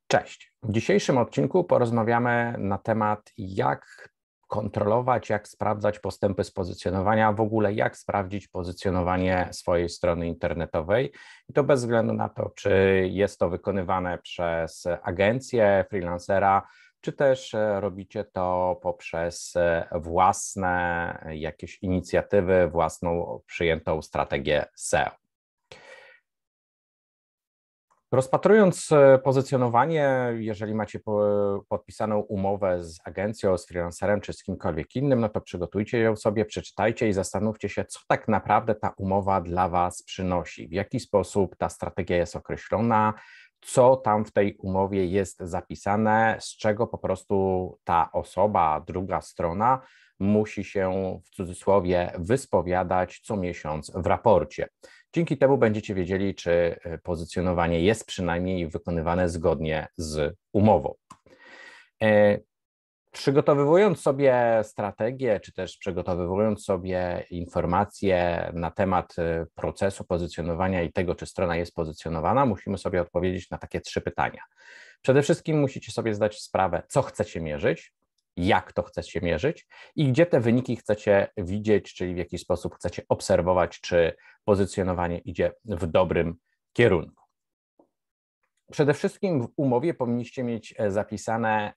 Cześć. W dzisiejszym odcinku porozmawiamy na temat, jak kontrolować, jak sprawdzać postępy z pozycjonowania, w ogóle jak sprawdzić pozycjonowanie swojej strony internetowej. I to bez względu na to, czy jest to wykonywane przez agencję, freelancera, czy też robicie to poprzez własne jakieś inicjatywy, własną przyjętą strategię SEO. Rozpatrując pozycjonowanie, jeżeli macie podpisaną umowę z agencją, z freelancerem czy z kimkolwiek innym, no to przygotujcie ją sobie, przeczytajcie i zastanówcie się, co tak naprawdę ta umowa dla Was przynosi, w jaki sposób ta strategia jest określona, co tam w tej umowie jest zapisane, z czego po prostu ta osoba, druga strona musi się w cudzysłowie wyspowiadać co miesiąc w raporcie. Dzięki temu będziecie wiedzieli, czy pozycjonowanie jest przynajmniej wykonywane zgodnie z umową. Przygotowując sobie strategię, czy też przygotowując sobie informacje na temat procesu pozycjonowania i tego, czy strona jest pozycjonowana, musimy sobie odpowiedzieć na takie 3 pytania. Przede wszystkim musicie sobie zdać sprawę, co chcecie mierzyć, jak to chcecie mierzyć i gdzie te wyniki chcecie widzieć, czyli w jaki sposób chcecie obserwować, czy pozycjonowanie idzie w dobrym kierunku. Przede wszystkim w umowie powinniście mieć zapisane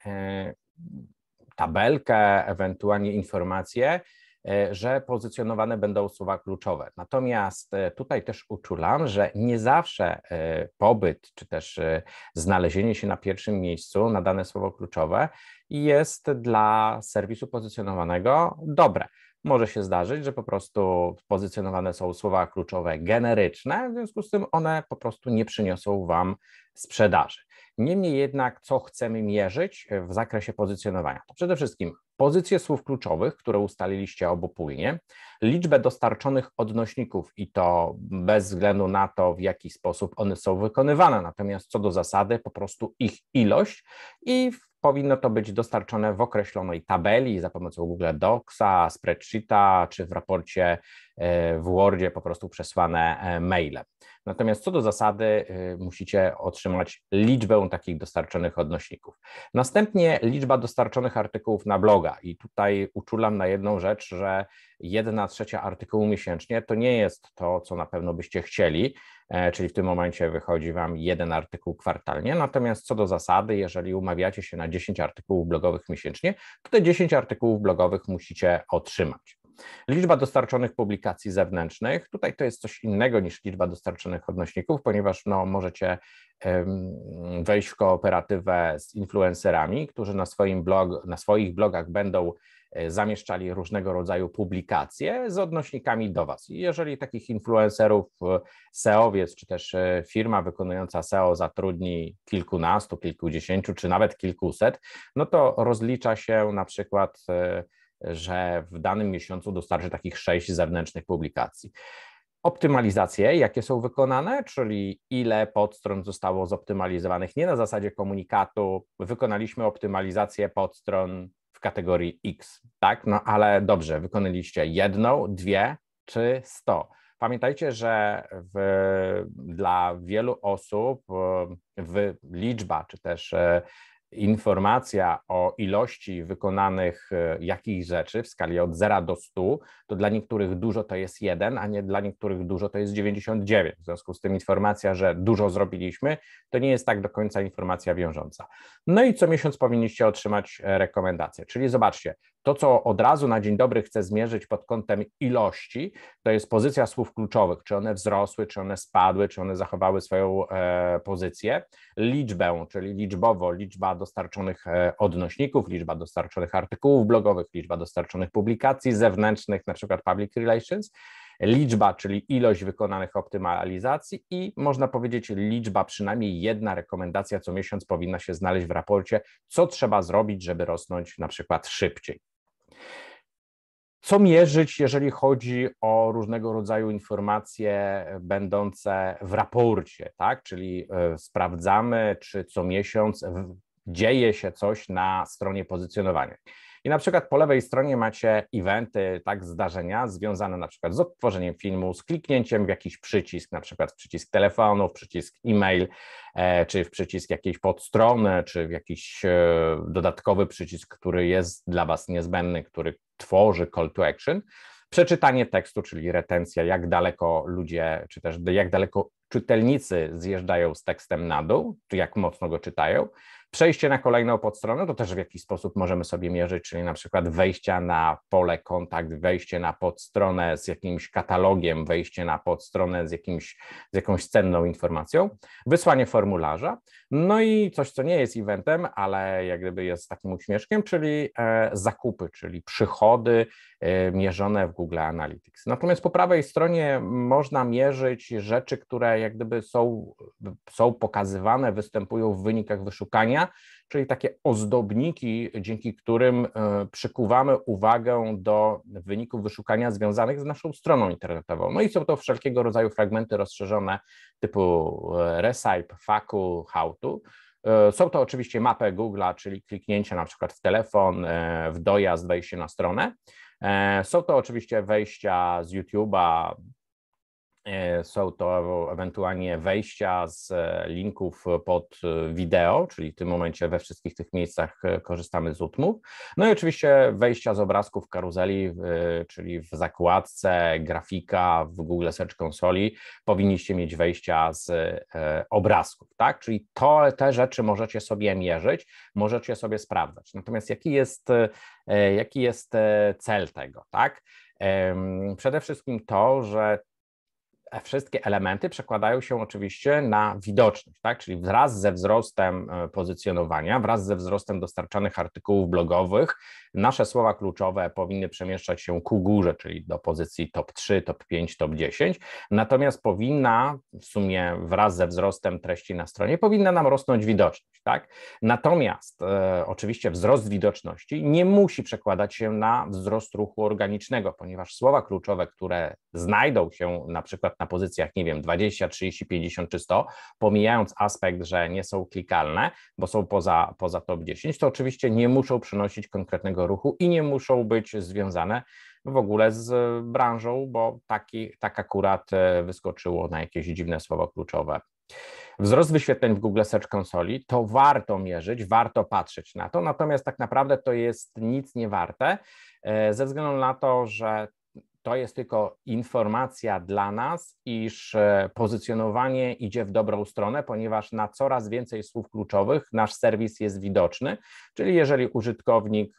tabelkę, ewentualnie informacje, że pozycjonowane będą słowa kluczowe. Natomiast tutaj też uczulam, że nie zawsze pobyt, czy też znalezienie się na pierwszym miejscu na dane słowo kluczowe jest dla serwisu pozycjonowanego dobre. Może się zdarzyć, że po prostu pozycjonowane są słowa kluczowe generyczne, w związku z tym one po prostu nie przyniosą Wam sprzedaży. Niemniej jednak, co chcemy mierzyć w zakresie pozycjonowania? To przede wszystkim pozycje słów kluczowych, które ustaliliście obopólnie, liczbę dostarczonych odnośników i to bez względu na to, w jaki sposób one są wykonywane, natomiast co do zasady po prostu ich ilość i powinno to być dostarczone w określonej tabeli za pomocą Google Docsa, spreadsheeta czy w raporcie w Wordzie po prostu przesłane mailem. Natomiast co do zasady musicie otrzymać liczbę takich dostarczonych odnośników. Następnie liczba dostarczonych artykułów na bloga i tutaj uczulam na jedną rzecz, że 1/3 artykułu miesięcznie to nie jest to, co na pewno byście chcieli, czyli w tym momencie wychodzi Wam 1 artykuł kwartalnie, natomiast co do zasady, jeżeli umawiacie się na 10 artykułów blogowych miesięcznie, to te 10 artykułów blogowych musicie otrzymać. Liczba dostarczonych publikacji zewnętrznych, tutaj to jest coś innego niż liczba dostarczonych odnośników, ponieważ możecie wejść w kooperatywę z influencerami, którzy na swoich blogach będą zamieszczali różnego rodzaju publikacje z odnośnikami do Was. I jeżeli takich influencerów SEO-wiec, czy też firma wykonująca SEO zatrudni kilkunastu, kilkudziesięciu, czy nawet kilkuset, no to rozlicza się na przykład, że w danym miesiącu dostarczy takich 6 zewnętrznych publikacji. Optymalizacje, jakie są wykonane, czyli ile podstron zostało zoptymalizowanych, nie na zasadzie komunikatu, wykonaliśmy optymalizację podstron w kategorii X, tak? No ale dobrze, wykonaliście 1, 2 czy 100. Pamiętajcie, że dla wielu osób liczba czy też informacja o ilości wykonanych jakichś rzeczy w skali od 0 do 100, to dla niektórych dużo to jest 1, a nie dla niektórych dużo to jest 99. W związku z tym informacja, że dużo zrobiliśmy, to nie jest tak do końca informacja wiążąca. No i co miesiąc powinniście otrzymać rekomendacje, czyli zobaczcie, to, co od razu na dzień dobry chcę zmierzyć pod kątem ilości, to jest pozycja słów kluczowych, czy one wzrosły, czy one spadły, czy one zachowały swoją pozycję, liczbę, czyli liczbowo, liczba dostarczonych odnośników, liczba dostarczonych artykułów blogowych, liczba dostarczonych publikacji zewnętrznych, na przykład public relations, liczba, czyli ilość wykonanych optymalizacji i można powiedzieć liczba, przynajmniej 1 rekomendacja co miesiąc powinna się znaleźć w raporcie, co trzeba zrobić, żeby rosnąć na przykład szybciej. Co mierzyć, jeżeli chodzi o różnego rodzaju informacje będące w raporcie, tak? Czyli sprawdzamy, czy co miesiąc dzieje się coś na stronie pozycjonowania. I na przykład po lewej stronie macie eventy, tak, zdarzenia związane na przykład z odtworzeniem filmu, z kliknięciem w jakiś przycisk, na przykład w przycisk telefonu, w przycisk e-mail, czy w przycisk jakiejś podstrony, czy w jakiś dodatkowy przycisk, który jest dla Was niezbędny, który tworzy call to action. Przeczytanie tekstu, czyli retencja, jak daleko ludzie, czy też jak daleko czytelnicy zjeżdżają z tekstem na dół, czy jak mocno go czytają. Przejście na kolejną podstronę, to też w jakiś sposób możemy sobie mierzyć, czyli na przykład wejścia na pole kontakt, wejście na podstronę z jakimś katalogiem, wejście na podstronę z jakąś cenną informacją, wysłanie formularza, no i coś, co nie jest eventem, ale jak gdyby jest takim uśmieszkiem, czyli zakupy, czyli przychody mierzone w Google Analytics. Natomiast po prawej stronie można mierzyć rzeczy, które jak gdyby są pokazywane, występują w wynikach wyszukania, czyli takie ozdobniki, dzięki którym przykuwamy uwagę do wyników wyszukania związanych z naszą stroną internetową. No i są to wszelkiego rodzaju fragmenty rozszerzone typu recipe, faku, how to. Są to oczywiście mapy Google'a, czyli kliknięcie na przykład w telefon, w dojazd, wejście na stronę. Są to oczywiście wejścia z YouTube'a, są to ewentualnie wejścia z linków pod wideo, czyli w tym momencie we wszystkich tych miejscach korzystamy z utmów. No i oczywiście wejścia z obrazków karuzeli, czyli w zakładce grafika w Google Search Console powinniście mieć wejścia z obrazków, tak? Czyli te rzeczy możecie sobie mierzyć, możecie sobie sprawdzać. Natomiast jaki jest cel tego, tak? Przede wszystkim to, że wszystkie elementy przekładają się oczywiście na widoczność, tak? Czyli wraz ze wzrostem pozycjonowania, wraz ze wzrostem dostarczanych artykułów blogowych, nasze słowa kluczowe powinny przemieszczać się ku górze, czyli do pozycji top 3, top 5, top 10, natomiast powinna w sumie wraz ze wzrostem treści na stronie, powinna nam rosnąć widoczność, tak? Natomiast oczywiście wzrost widoczności nie musi przekładać się na wzrost ruchu organicznego, ponieważ słowa kluczowe, które znajdą się na przykład na pozycjach, nie wiem, 20, 30, 50 czy 100, pomijając aspekt, że nie są klikalne, bo są poza top 10, to oczywiście nie muszą przynosić konkretnego ruchu i nie muszą być związane w ogóle z branżą, bo tak akurat wyskoczyło na jakieś dziwne słowo kluczowe. Wzrost wyświetleń w Google Search Console to warto mierzyć, warto patrzeć na to, natomiast tak naprawdę to jest nic nie warte, ze względu na to, że to jest tylko informacja dla nas, iż pozycjonowanie idzie w dobrą stronę, ponieważ na coraz więcej słów kluczowych nasz serwis jest widoczny, czyli jeżeli użytkownik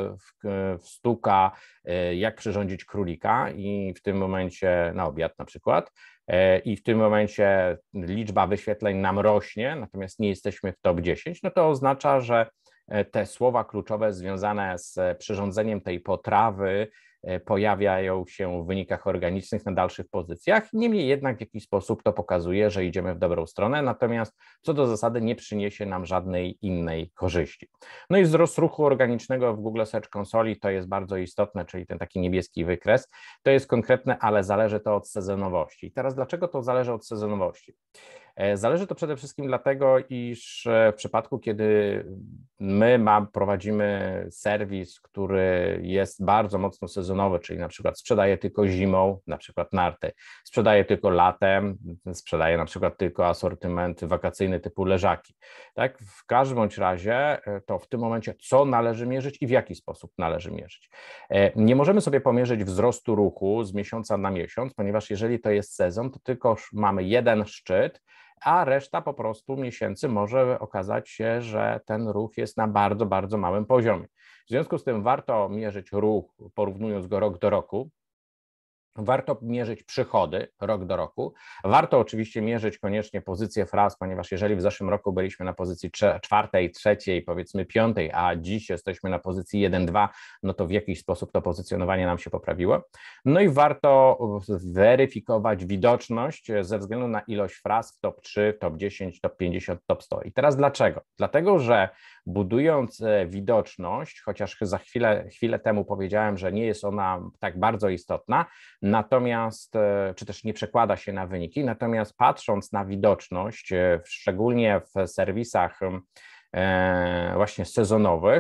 wstuka, jak przyrządzić królika i w tym momencie na obiad na przykład, i w tym momencie liczba wyświetleń nam rośnie, natomiast nie jesteśmy w top 10, no to oznacza, że te słowa kluczowe związane z przyrządzeniem tej potrawy pojawiają się w wynikach organicznych na dalszych pozycjach. Niemniej jednak w jakiś sposób to pokazuje, że idziemy w dobrą stronę, natomiast co do zasady nie przyniesie nam żadnej innej korzyści. No i wzrost ruchu organicznego w Google Search Console to jest bardzo istotne, czyli ten taki niebieski wykres. To jest konkretne, ale zależy to od sezonowości. I teraz dlaczego to zależy od sezonowości? Zależy to przede wszystkim dlatego, iż w przypadku, kiedy my prowadzimy serwis, który jest bardzo mocno sezonowy, czyli na przykład sprzedaje tylko zimą, na przykład narty, sprzedaje tylko latem, sprzedaje na przykład tylko asortyment wakacyjny typu leżaki. Tak? W każdym bądź razie to w tym momencie co należy mierzyć i w jaki sposób należy mierzyć. Nie możemy sobie pomierzyć wzrostu ruchu z miesiąca na miesiąc, ponieważ jeżeli to jest sezon, to tylko mamy jeden szczyt, a reszta po prostu miesięcy może okazać się, że ten ruch jest na bardzo, bardzo małym poziomie. W związku z tym warto mierzyć ruch, porównując go rok do roku. Warto mierzyć przychody rok do roku. Warto oczywiście mierzyć koniecznie pozycję fraz, ponieważ jeżeli w zeszłym roku byliśmy na pozycji 4., 3., powiedzmy 5., a dziś jesteśmy na pozycji 1, 2, no to w jakiś sposób to pozycjonowanie nam się poprawiło. No i warto weryfikować widoczność ze względu na ilość fraz w top 3, top 10, top 50, top 100. I teraz dlaczego? Dlatego, że budując widoczność, chociaż za chwilę temu powiedziałem, że nie jest ona tak bardzo istotna, natomiast, czy też nie przekłada się na wyniki, natomiast patrząc na widoczność, szczególnie w serwisach właśnie sezonowych,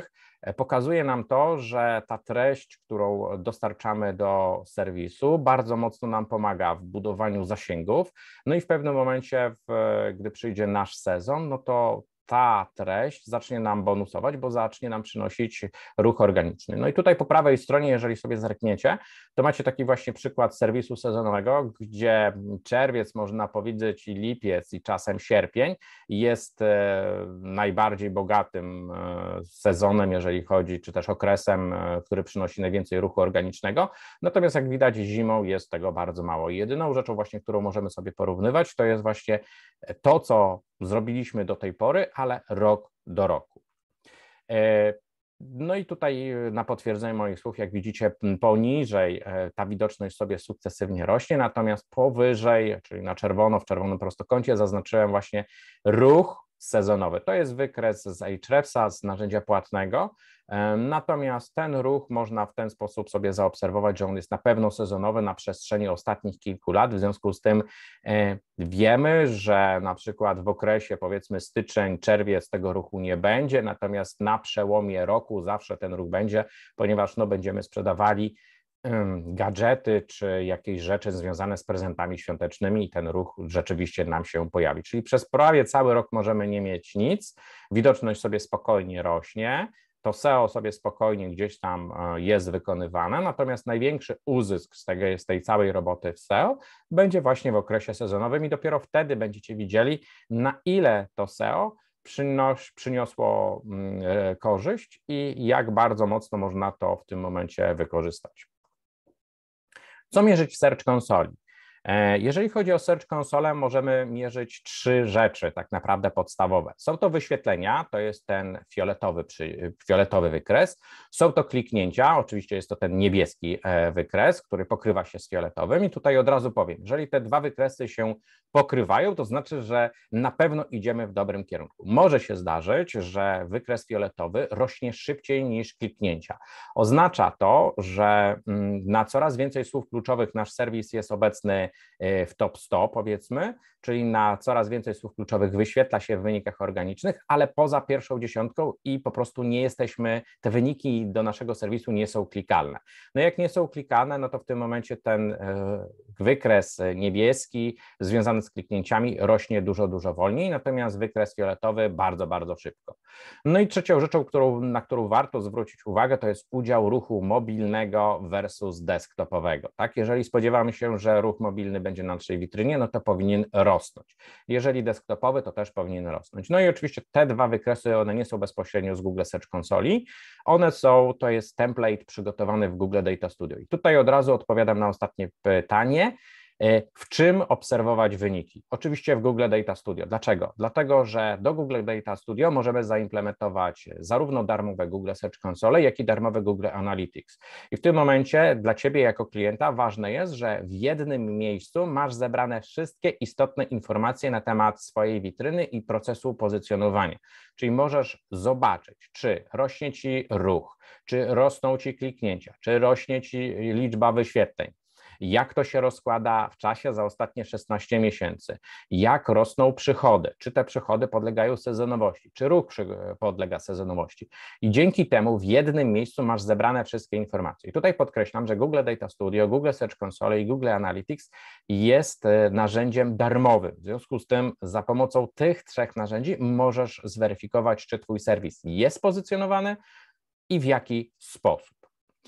Pokazuje nam to, że ta treść, którą dostarczamy do serwisu, bardzo mocno nam pomaga w budowaniu zasięgów. No i w pewnym momencie, gdy przyjdzie nasz sezon, no to ta treść zacznie nam bonusować, bo zacznie nam przynosić ruch organiczny. No i tutaj po prawej stronie, jeżeli sobie zerkniecie, to macie taki właśnie przykład serwisu sezonowego, gdzie czerwiec, można powiedzieć, i lipiec, i czasem sierpień jest najbardziej bogatym sezonem, jeżeli chodzi, czy też okresem, który przynosi najwięcej ruchu organicznego. Natomiast jak widać, zimą jest tego bardzo mało. I jedyną rzeczą właśnie, którą możemy sobie porównywać, to jest właśnie to, co zrobiliśmy do tej pory, ale rok do roku. No i tutaj na potwierdzenie moich słów, jak widzicie, poniżej ta widoczność sobie sukcesywnie rośnie, natomiast powyżej, czyli na czerwono, w czerwonym prostokącie zaznaczyłem właśnie ruch sezonowy. To jest wykres z Ahrefsa, z narzędzia płatnego, natomiast ten ruch można w ten sposób sobie zaobserwować, że on jest na pewno sezonowy na przestrzeni ostatnich kilku lat, w związku z tym wiemy, że na przykład w okresie powiedzmy styczeń, czerwiec tego ruchu nie będzie, natomiast na przełomie roku zawsze ten ruch będzie, ponieważ no, będziemy sprzedawali gadżety czy jakieś rzeczy związane z prezentami świątecznymi i ten ruch rzeczywiście nam się pojawi. Czyli przez prawie cały rok możemy nie mieć nic, widoczność sobie spokojnie rośnie, to SEO sobie spokojnie gdzieś tam jest wykonywane, natomiast największy uzysk z tej całej roboty w SEO będzie właśnie w okresie sezonowym i dopiero wtedy będziecie widzieli, na ile to SEO przyniosło korzyść i jak bardzo mocno można to w tym momencie wykorzystać. Co mierzyć w Search Console? Jeżeli chodzi o Search Console, możemy mierzyć 3 rzeczy tak naprawdę podstawowe. Są to wyświetlenia, to jest ten fioletowy wykres, są to kliknięcia, oczywiście jest to ten niebieski wykres, który pokrywa się z fioletowym i tutaj od razu powiem, jeżeli te 2 wykresy się pokrywają, to znaczy, że na pewno idziemy w dobrym kierunku. Może się zdarzyć, że wykres fioletowy rośnie szybciej niż kliknięcia. Oznacza to, że na coraz więcej słów kluczowych nasz serwis jest obecny w top 100 powiedzmy, czyli na coraz więcej słów kluczowych wyświetla się w wynikach organicznych, ale poza pierwszą dziesiątką i po prostu nie jesteśmy, te wyniki do naszego serwisu nie są klikalne. No jak nie są klikalne, no to w tym momencie ten wykres niebieski związany z kliknięciami rośnie dużo, dużo wolniej, natomiast wykres fioletowy bardzo, bardzo szybko. No i trzecią rzeczą, na którą warto zwrócić uwagę, to jest udział ruchu mobilnego versus desktopowego. Tak? Jeżeli spodziewamy się, że ruch mobilny będzie na naszej witrynie, no to powinien rosnąć. Jeżeli desktopowy, to też powinien rosnąć. No i oczywiście te 2 wykresy, one nie są bezpośrednio z Google Search Console, to jest template przygotowany w Google Data Studio. I tutaj od razu odpowiadam na ostatnie pytanie. W czym obserwować wyniki? Oczywiście w Google Data Studio. Dlaczego? Dlatego, że do Google Data Studio możemy zaimplementować zarówno darmowe Google Search Console, jak i darmowe Google Analytics. I w tym momencie dla Ciebie jako klienta ważne jest, że w jednym miejscu masz zebrane wszystkie istotne informacje na temat swojej witryny i procesu pozycjonowania. Czyli możesz zobaczyć, czy rośnie Ci ruch, czy rosną Ci kliknięcia, czy rośnie Ci liczba wyświetleń, jak to się rozkłada w czasie za ostatnie 16 miesięcy, jak rosną przychody, czy te przychody podlegają sezonowości, czy ruch podlega sezonowości. I dzięki temu w jednym miejscu masz zebrane wszystkie informacje. I tutaj podkreślam, że Google Data Studio, Google Search Console i Google Analytics jest narzędziem darmowym. W związku z tym za pomocą tych 3 narzędzi możesz zweryfikować, czy Twój serwis jest pozycjonowany i w jaki sposób.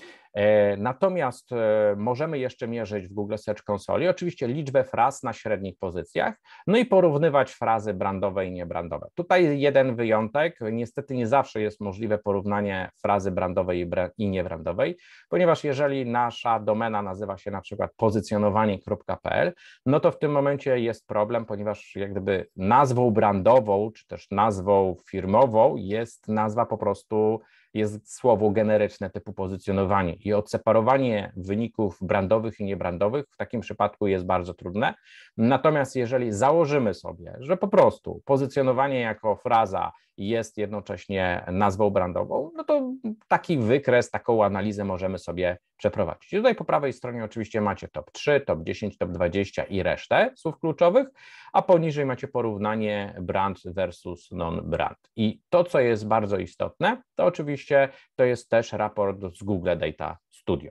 Natomiast możemy jeszcze mierzyć w Google Search Console oczywiście liczbę fraz na średnich pozycjach, no i porównywać frazy brandowe i niebrandowe. Tutaj jeden wyjątek, niestety nie zawsze jest możliwe porównanie frazy brandowej i niebrandowej, ponieważ jeżeli nasza domena nazywa się na przykład pozycjonowanie.pl, no to w tym momencie jest problem, ponieważ jak gdyby nazwą brandową, czy też nazwą firmową jest nazwa po prostu, jest słowo generyczne typu pozycjonowanie i odseparowanie wyników brandowych i niebrandowych w takim przypadku jest bardzo trudne. Natomiast jeżeli założymy sobie, że po prostu pozycjonowanie jako fraza jest jednocześnie nazwą brandową, no to taki wykres, taką analizę możemy sobie przeprowadzić. I tutaj po prawej stronie oczywiście macie top 3, top 10, top 20 i resztę słów kluczowych, a poniżej macie porównanie brand versus non-brand. I to, co jest bardzo istotne, to oczywiście to jest też raport z Google Data Studio.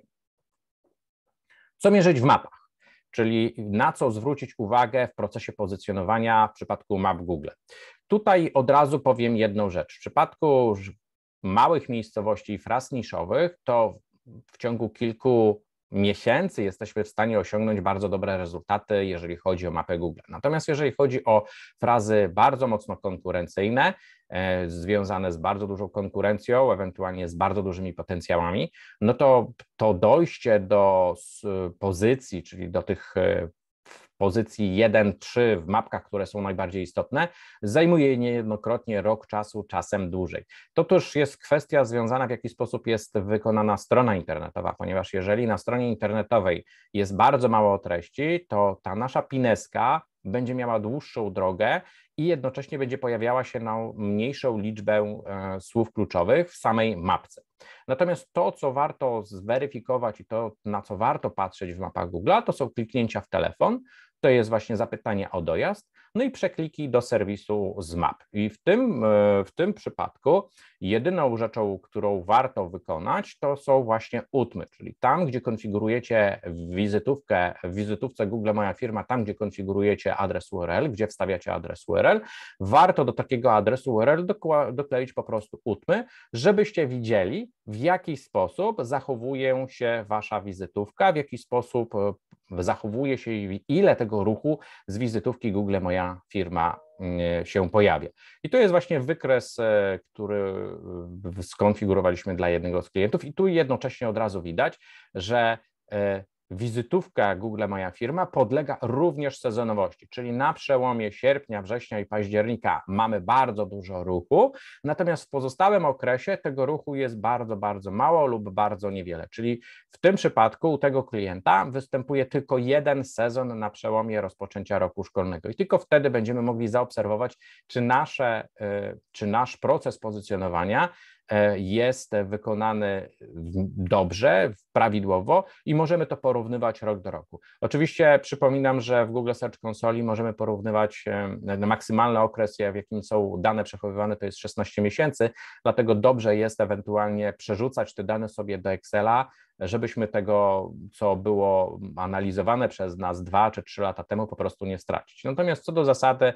Co mierzyć w mapach, czyli na co zwrócić uwagę w procesie pozycjonowania w przypadku map Google. Tutaj od razu powiem jedną rzecz. W przypadku małych miejscowości i fraz niszowych, to w ciągu kilku miesięcy jesteśmy w stanie osiągnąć bardzo dobre rezultaty, jeżeli chodzi o mapę Google. Natomiast jeżeli chodzi o frazy bardzo mocno konkurencyjne, związane z bardzo dużą konkurencją, ewentualnie z bardzo dużymi potencjałami, no to dojście do pozycji, czyli do tych pozycji 1-3 w mapkach, które są najbardziej istotne, zajmuje niejednokrotnie rok czasu, czasem dłużej. To też jest kwestia związana, w jaki sposób jest wykonana strona internetowa, ponieważ jeżeli na stronie internetowej jest bardzo mało treści, to ta nasza pineska będzie miała dłuższą drogę i jednocześnie będzie pojawiała się na mniejszą liczbę słów kluczowych w samej mapce. Natomiast to, co warto zweryfikować i to, na co warto patrzeć w mapach Google, to są kliknięcia w telefon, to jest właśnie zapytanie o dojazd, no i przekliki do serwisu z map. I w tym przypadku jedyną rzeczą, którą warto wykonać, to są właśnie utmy, czyli tam, gdzie konfigurujecie w wizytówce Google Moja Firma, tam, gdzie konfigurujecie adres URL, gdzie wstawiacie adres URL, warto do takiego adresu URL dokleić po prostu utmy, żebyście widzieli, w jaki sposób zachowuje się wasza wizytówka, w jaki sposób zachowuje się i ile tego ruchu z wizytówki Google Moja Firma się pojawia. I to jest właśnie wykres, który skonfigurowaliśmy dla jednego z klientów i tu jednocześnie od razu widać, że wizytówka Google Moja Firma podlega również sezonowości, czyli na przełomie sierpnia, września i października mamy bardzo dużo ruchu, natomiast w pozostałym okresie tego ruchu jest bardzo, bardzo mało lub bardzo niewiele, czyli w tym przypadku u tego klienta występuje tylko jeden sezon na przełomie rozpoczęcia roku szkolnego i tylko wtedy będziemy mogli zaobserwować, czy nasz proces pozycjonowania jest wykonany dobrze, prawidłowo i możemy to porównywać rok do roku. Oczywiście przypominam, że w Google Search Console możemy porównywać maksymalny okres, w jakim są dane przechowywane, to jest 16 miesięcy, dlatego dobrze jest ewentualnie przerzucać te dane sobie do Excela, żebyśmy tego, co było analizowane przez nas 2 czy 3 lata temu, po prostu nie stracić. Natomiast co do zasady,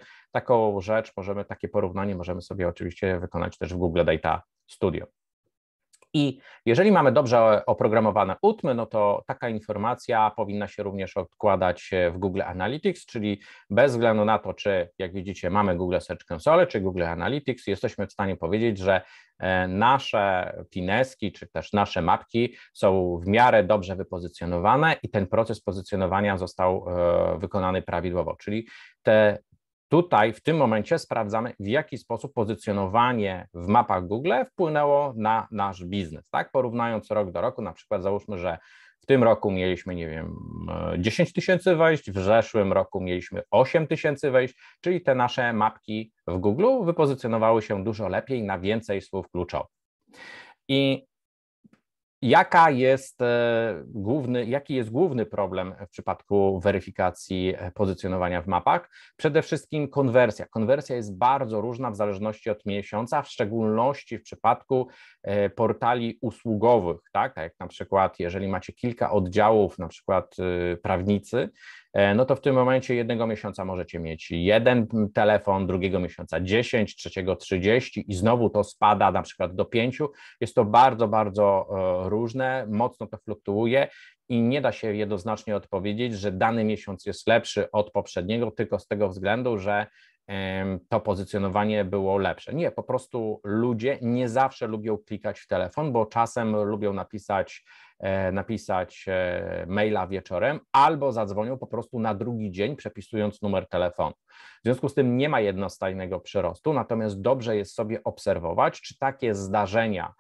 takie porównanie możemy sobie oczywiście wykonać też w Google Data Studio. I jeżeli mamy dobrze oprogramowane utmy, no to taka informacja powinna się również odkładać w Google Analytics, czyli bez względu na to, czy jak widzicie mamy Google Search Console, czy Google Analytics, jesteśmy w stanie powiedzieć, że nasze pineski, czy też nasze mapki są w miarę dobrze wypozycjonowane i ten proces pozycjonowania został wykonany prawidłowo, czyli tutaj w tym momencie sprawdzamy, w jaki sposób pozycjonowanie w mapach Google wpłynęło na nasz biznes, tak? Porównując rok do roku, na przykład załóżmy, że w tym roku mieliśmy, nie wiem, 10 tysięcy wejść, w zeszłym roku mieliśmy 8 tysięcy wejść, czyli te nasze mapki w Google wypozycjonowały się dużo lepiej na więcej słów kluczowych. I jaki jest główny problem w przypadku weryfikacji pozycjonowania w mapach? Przede wszystkim konwersja. Konwersja jest bardzo różna w zależności od miesiąca, w szczególności w przypadku portali usługowych, tak jak na przykład jeżeli macie kilka oddziałów, na przykład prawnicy, no to w tym momencie jednego miesiąca możecie mieć jeden telefon, drugiego miesiąca 10, trzeciego 30 i znowu to spada na przykład do 5. Jest to bardzo, bardzo różne, mocno to fluktuuje i nie da się jednoznacznie odpowiedzieć, że dany miesiąc jest lepszy od poprzedniego tylko z tego względu, że to pozycjonowanie było lepsze. Nie, po prostu ludzie nie zawsze lubią klikać w telefon, bo czasem lubią napisać maila wieczorem albo zadzwonią po prostu na drugi dzień, przepisując numer telefonu. W związku z tym nie ma jednostajnego przyrostu, natomiast dobrze jest sobie obserwować, czy takie zdarzenia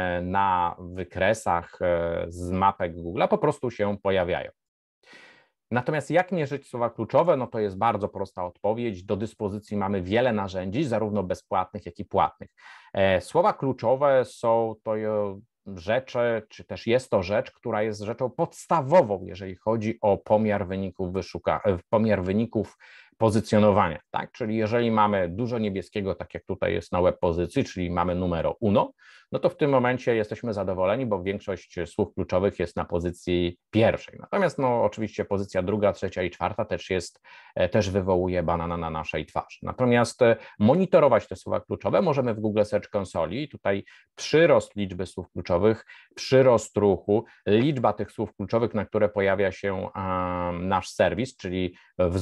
na wykresach z mapek Google po prostu się pojawiają. Natomiast jak mierzyć słowa kluczowe? No to jest bardzo prosta odpowiedź. Do dyspozycji mamy wiele narzędzi, zarówno bezpłatnych, jak i płatnych. Słowa kluczowe są to rzeczy, czy też jest to rzecz, która jest rzeczą podstawową, jeżeli chodzi o pomiar wyników pozycjonowania, tak? Czyli jeżeli mamy dużo niebieskiego, tak jak tutaj jest na web pozycji, czyli mamy numero uno, no to w tym momencie jesteśmy zadowoleni, bo większość słów kluczowych jest na pozycji pierwszej. Natomiast no oczywiście pozycja druga, trzecia i czwarta też wywołuje banana na naszej twarzy. Natomiast monitorować te słowa kluczowe możemy w Google Search Console. Tutaj przyrost liczby słów kluczowych, przyrost ruchu, liczba tych słów kluczowych, na które pojawia się nasz serwis, czyli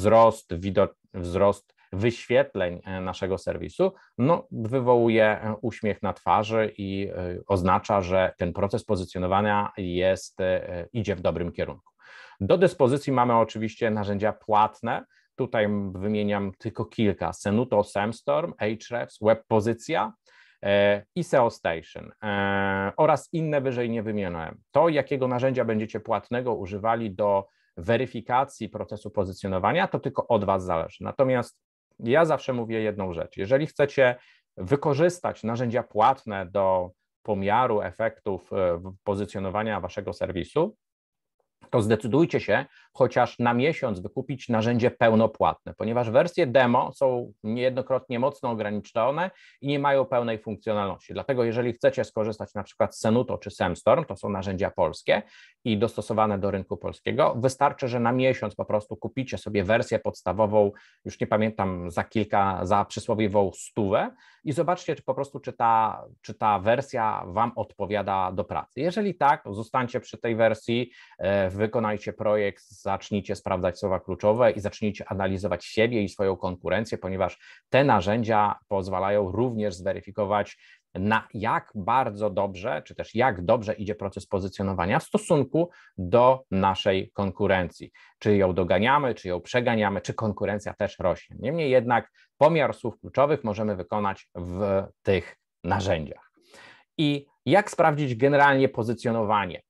wzrost wyświetleń naszego serwisu, no, wywołuje uśmiech na twarzy i oznacza, że ten proces pozycjonowania idzie w dobrym kierunku. Do dyspozycji mamy oczywiście narzędzia płatne. Tutaj wymieniam tylko kilka: Senuto, Semstorm, Ahrefs, Web Pozycja i SEO Station oraz inne wyżej nie wymieniłem. To, jakiego narzędzia będziecie płatnego używali do weryfikacji procesu pozycjonowania, to tylko od Was zależy. Natomiast ja zawsze mówię jedną rzecz: jeżeli chcecie wykorzystać narzędzia płatne do pomiaru efektów pozycjonowania Waszego serwisu, to zdecydujcie się chociaż na miesiąc wykupić narzędzie pełnopłatne, ponieważ wersje demo są niejednokrotnie mocno ograniczone i nie mają pełnej funkcjonalności. Dlatego jeżeli chcecie skorzystać na przykład z Senuto czy Semstorm, to są narzędzia polskie i dostosowane do rynku polskiego, wystarczy, że na miesiąc po prostu kupicie sobie wersję podstawową, już nie pamiętam, za przysłowiową 100 i zobaczcie, czy ta wersja Wam odpowiada do pracy. Jeżeli tak, zostańcie przy tej wersji, wykonajcie projekt, zacznijcie sprawdzać słowa kluczowe i zacznijcie analizować siebie i swoją konkurencję, ponieważ te narzędzia pozwalają również zweryfikować, na jak bardzo dobrze, czy też jak dobrze idzie proces pozycjonowania w stosunku do naszej konkurencji. Czy ją doganiamy, czy ją przeganiamy, czy konkurencja też rośnie. Niemniej jednak pomiar słów kluczowych możemy wykonać w tych narzędziach. I jak sprawdzić generalnie pozycjonowanie?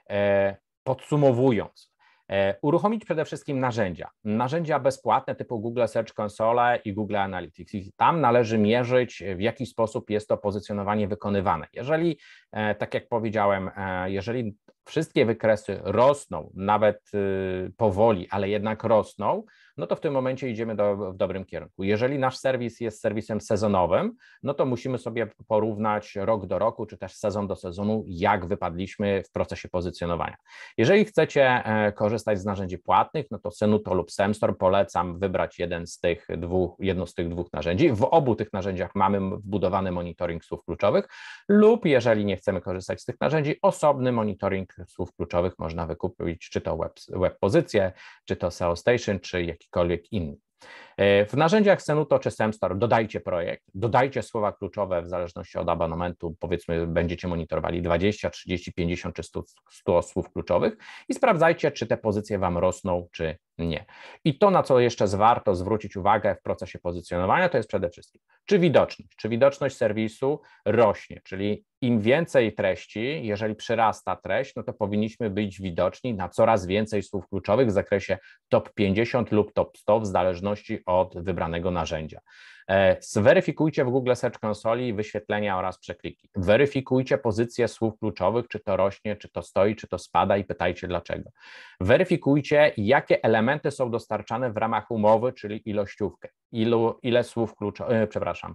Podsumowując, uruchomić przede wszystkim narzędzia bezpłatne typu Google Search Console i Google Analytics. I tam należy mierzyć, w jaki sposób jest to pozycjonowanie wykonywane. Jeżeli, tak jak powiedziałem, jeżeli wszystkie wykresy rosną, nawet powoli, ale jednak rosną, no to w tym momencie idziemy w dobrym kierunku. Jeżeli nasz serwis jest serwisem sezonowym, no to musimy sobie porównać rok do roku, czy też sezon do sezonu, jak wypadliśmy w procesie pozycjonowania. Jeżeli chcecie korzystać z narzędzi płatnych, no to Senuto lub Semstorm polecam wybrać jedno z tych dwóch narzędzi. W obu tych narzędziach mamy wbudowany monitoring słów kluczowych lub jeżeli nie chcemy korzystać z tych narzędzi, osobny monitoring słów kluczowych można wykupić, czy to web pozycję, czy to SEO Station, czy jakikolwiek inny. W narzędziach Senuto czy Semstorm dodajcie projekt, dodajcie słowa kluczowe w zależności od abonamentu, powiedzmy będziecie monitorowali 20, 30, 50 czy 100 słów kluczowych i sprawdzajcie, czy te pozycje Wam rosną, czy nie. I to, na co jeszcze warto zwrócić uwagę w procesie pozycjonowania, to jest przede wszystkim, czy widoczność serwisu rośnie, czyli im więcej treści, jeżeli przyrasta treść, no to powinniśmy być widoczni na coraz więcej słów kluczowych w zakresie top 50 lub top 100 w zależności od wybranego narzędzia. Zweryfikujcie w Google Search Console wyświetlenia oraz przekliki. Weryfikujcie pozycję słów kluczowych, czy to rośnie, czy to stoi, czy to spada i pytajcie dlaczego. Weryfikujcie, jakie elementy są dostarczane w ramach umowy, czyli ilościówkę. Ile słów kluczowych,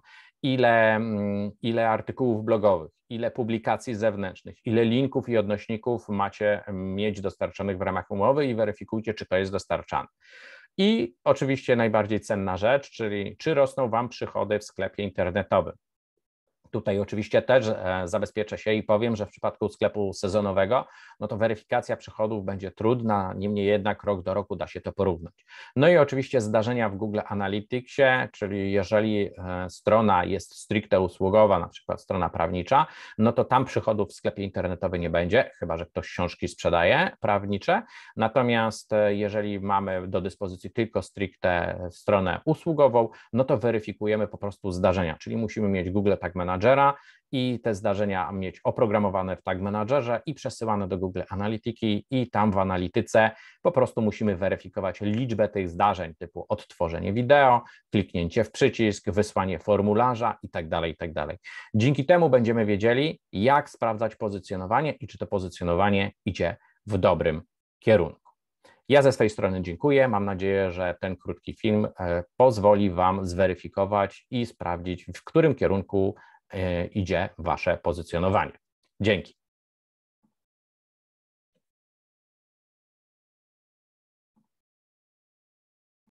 ile artykułów blogowych, ile publikacji zewnętrznych, ile linków i odnośników macie mieć dostarczonych w ramach umowy i weryfikujcie, czy to jest dostarczane. I oczywiście najbardziej cenna rzecz, czyli czy rosną Wam przychody w sklepie internetowym. Tutaj oczywiście też zabezpieczę się i powiem, że w przypadku sklepu sezonowego, no to weryfikacja przychodów będzie trudna, niemniej jednak rok do roku da się to porównać. No i oczywiście zdarzenia w Google Analyticsie, czyli jeżeli strona jest stricte usługowa, na przykład strona prawnicza, no to tam przychodów w sklepie internetowym nie będzie, chyba że ktoś książki sprzedaje prawnicze, natomiast jeżeli mamy do dyspozycji tylko stricte stronę usługową, no to weryfikujemy po prostu zdarzenia, czyli musimy mieć Google Tag Manager Managera i te zdarzenia mieć oprogramowane w Tag Managerze i przesyłane do Google Analytyki i tam w analityce po prostu musimy weryfikować liczbę tych zdarzeń typu odtworzenie wideo, kliknięcie w przycisk, wysłanie formularza itd., itd. Dzięki temu będziemy wiedzieli, jak sprawdzać pozycjonowanie i czy to pozycjonowanie idzie w dobrym kierunku. Ja ze swojej strony dziękuję. Mam nadzieję, że ten krótki film pozwoli Wam zweryfikować i sprawdzić, w którym kierunku idzie Wasze pozycjonowanie. Dzięki.